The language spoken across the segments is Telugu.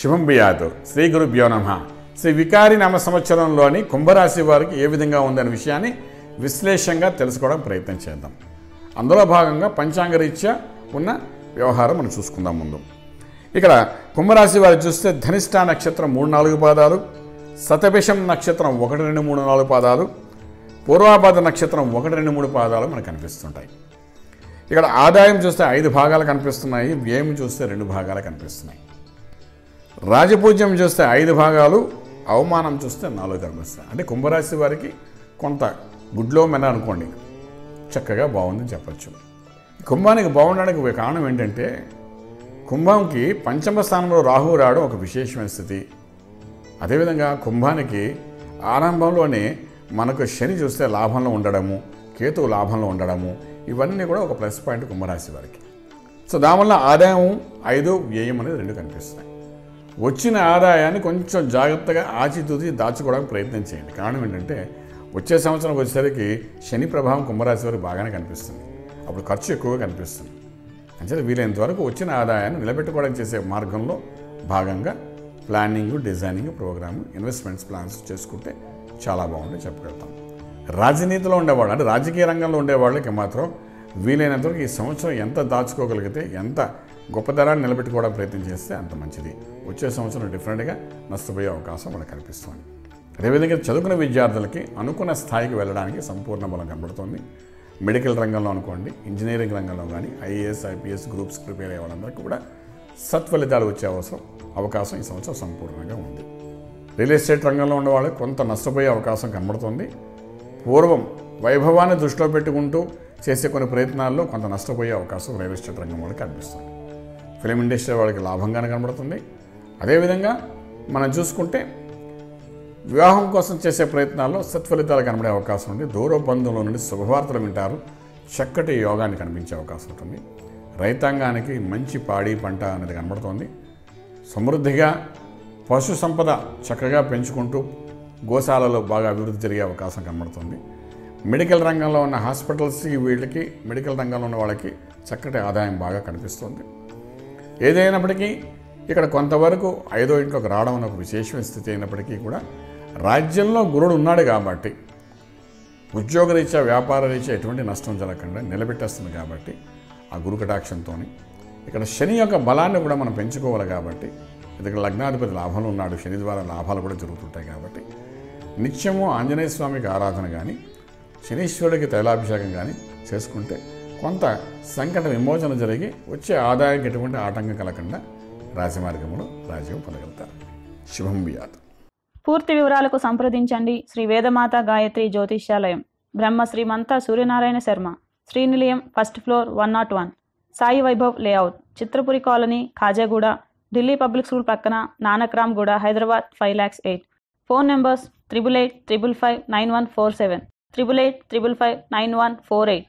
శుభం బియాతు. శ్రీ గురుభ్యో నమః. శ్రీ వికారి నామ సంవత్సరంలోని కుంభరాశి వారికి ఏ విధంగా ఉందనే విషయాన్ని విశ్లేషంగా తెలుసుకోవడం ప్రయత్నం చేద్దాం. అందులో భాగంగా పంచాంగరీత్యా ఉన్న వ్యవహారం మనం చూసుకుందాం. ముందు ఇక్కడ కుంభరాశి వారు చూస్తే ధనిష్ట నక్షత్రం 3-4 పాదాలు, శతభిషం నక్షత్రం 1, 2, 3, 4 పాదాలు, పూర్వాభాద్ర నక్షత్రం 1, 2, 3 పాదాలు మనకు కనిపిస్తుంటాయి. ఇక్కడ ఆదాయం చూస్తే 5 భాగాలు కనిపిస్తున్నాయి, వ్యయం చూస్తే 2 భాగాలు కనిపిస్తున్నాయి. రాజపూజ్యం చూస్తే 5 భాగాలు, అవమానం చూస్తే 4 కనిపిస్తాయి. అంటే కుంభరాశి వారికి కొంత గుడ్లో మెన అనుకోండి, చక్కగా బాగుందని చెప్పచ్చు. కుంభానికి బాగుండడానికి కారణం ఏంటంటే కుంభంకి పంచమ స్థానంలో రాహువు రావడం ఒక విశేషమైన స్థితి. అదేవిధంగా కుంభానికి ఆరంభంలోనే మనకు శని చూస్తే లాభంలో ఉండడము, కేతువు లాభంలో ఉండడము, ఇవన్నీ కూడా ఒక ప్లస్ పాయింట్ కుంభరాశి వారికి. సో దానివల్ల ఆదాయం 5, వ్యయం అనేది 2 కనిపిస్తున్నాయి. వచ్చిన ఆదాయాన్ని కొంచెం జాగ్రత్తగా ఆచితూచి దాచుకోవడానికి ప్రయత్నం చేయండి. కారణం ఏంటంటే వచ్చే సంవత్సరం వచ్చేసరికి శని ప్రభావం కుంభరాశి వారికి బాగానే కనిపిస్తుంది. అప్పుడు ఖర్చు ఎక్కువగా కనిపిస్తుంది. అంటే వీలైనంత వరకు వచ్చిన ఆదాయాన్ని నిలబెట్టుకోవడానికి చేసే మార్గంలో భాగంగా planning, designing, program, investments plans చేసుకుంటే చాలా బాగుంటుంది చెప్పగలుగుతాం. రాజనీతిలో ఉండేవాళ్ళు అంటే రాజకీయ రంగంలో ఉండేవాళ్ళకి మాత్రం వీలైనంత వరకు ఈ సంవత్సరం ఎంత దాచుకోగలిగితే, ఎంత గొప్పతనాన్ని నిలబెట్టుకోవడానికి ప్రయత్నం చేస్తే అంత మంచిది. వచ్చే సంవత్సరం డిఫరెంట్గా నష్టపోయే అవకాశం మనకు కనిపిస్తుంది. అదేవిధంగా చదువుకున్న విద్యార్థులకి అనుకున్న స్థాయికి వెళ్ళడానికి సంపూర్ణ బలం కనబడుతుంది. మెడికల్ రంగంలో అనుకోండి, ఇంజనీరింగ్ రంగంలో కానీ ఐఏఎస్, ఐపీఎస్ గ్రూప్స్ ప్రిపేర్ అయ్యే వాళ్ళందరికీ కూడా సత్ఫలితాలు వచ్చే అవకాశం ఈ సంవత్సరం సంపూర్ణంగా ఉంది. రియల్ ఎస్టేట్ రంగంలో ఉన్న వాళ్ళకి కొంత నష్టపోయే అవకాశం కనబడుతుంది. పూర్వం వైభవాన్ని దృష్టిలో పెట్టుకుంటూ చేసే కొన్ని ప్రయత్నాల్లో కొంత నష్టపోయే అవకాశం రియల్ ఎస్టేట్ రంగం వాళ్ళకి కనిపిస్తుంది. ఫిలిం ఇండస్ట్రీ వాళ్ళకి లాభంగానే కనబడుతుంది. అదేవిధంగా మనం చూసుకుంటే వివాహం కోసం చేసే ప్రయత్నాల్లో సత్ఫలితాలు కనబడే అవకాశం ఉంది. దూర బంధువుల నుండి శుభవార్తలు వింటారు, చక్కటి యోగాన్ని కనిపించే అవకాశం ఉంటుంది. రైతాంగానికి మంచి పాడి పంట అనేది కనబడుతుంది. సమృద్ధిగా పశు సంపద చక్కగా పెంచుకుంటూ గోశాలలో బాగా అభివృద్ధి జరిగే అవకాశం కనబడుతుంది. మెడికల్ రంగంలో ఉన్న హాస్పిటల్స్కి వీళ్ళకి, మెడికల్ రంగంలో ఉన్న వాళ్ళకి చక్కటి ఆదాయం బాగా కనిపిస్తుంది. ఏదైనప్పటికీ ఇక్కడ కొంతవరకు 5వ ఇంట్లోకి రావడం అనే ఒక విశేషమైన స్థితి అయినప్పటికీ కూడా రాజ్యంలో గురుడు ఉన్నాడు కాబట్టి ఉద్యోగరీత్యా, వ్యాపార రీత్యా ఎటువంటి నష్టం జరగకుండా నిలబెట్టేస్తుంది. కాబట్టి ఆ గురు కటాక్షంతో ఇక్కడ శని యొక్క బలాన్ని కూడా మనం పెంచుకోవాలి. కాబట్టి ఇక్కడ లగ్నాధిపతి లాభంలో ఉన్నాడు, శని ద్వారా లాభాలు కూడా జరుగుతుంటాయి. కాబట్టి నిత్యము ఆంజనేయ స్వామికి ఆరాధన కానీ, శనీశ్వరుడికి తైలాభిషేకం కానీ చేసుకుంటే కొంత సంకట విమోచన జరిగి వచ్చే ఆదాయానికి ఎటువంటి ఆటంకం కలగకుండా రాజమార్గంలో రాజ్యం పొందగలుగుతారు. శుభం బియాత్. పూర్తి వివరాలకు సంప్రదించండి Shri Vedamata Gayatri Jyotishyalayam, Brahma Shrimanta Suryanarayana Sharma, Srinilayam, 1st floor, 101, Sai Vaibhav layout, Chitrapuri colony, Khajaguda, Delhi public school పక్కన, నానక్రామ్ గూడ, హైదరాబాద్ 5,08,000. Phone numbers 8885559147, 8855559148,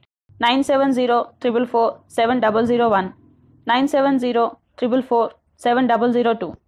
97044470001, 97044470002.